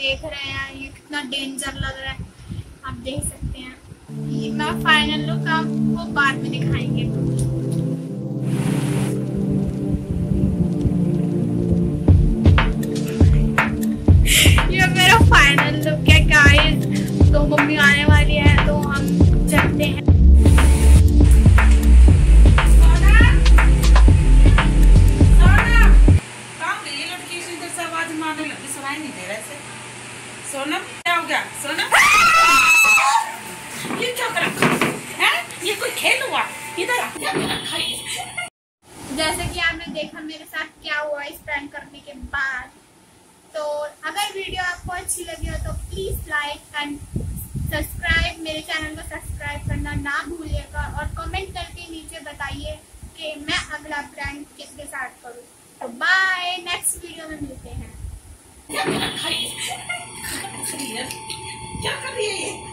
देख रहे हैं, ये कितना डेंजर लग रहा है, आप देख सकते हैं। ये मैं फाइनल लुक आपको बाद में दिखाएंगे। ये मेरा फाइनल लुक है गाइस। तो मम्मी आने वाली है तो हम चलते हैं। सोनम क्या हो गया? सोनम ये क्या कर रखा है? ये कोई खेल हुआ? इधर आ, क्या कर रखा है? जैसे कि आपने देखा मेरे साथ क्या हुआ इस प्रैंक करने के बाद। तो अगर वीडियो आपको अच्छी लगी हो तो प्लीज लाइक एंड सब्सक्राइब, मेरे चैनल को सब्सक्राइब करना ना भूलिएगा और कमेंट करके नीचे बताइए कि मैं अगला प्रैंक किसके साथ करूं। तो बाय, नेक्स्ट वीडियो में मिलते हैं। क्या कर रखा है? क्या कर रही है ये?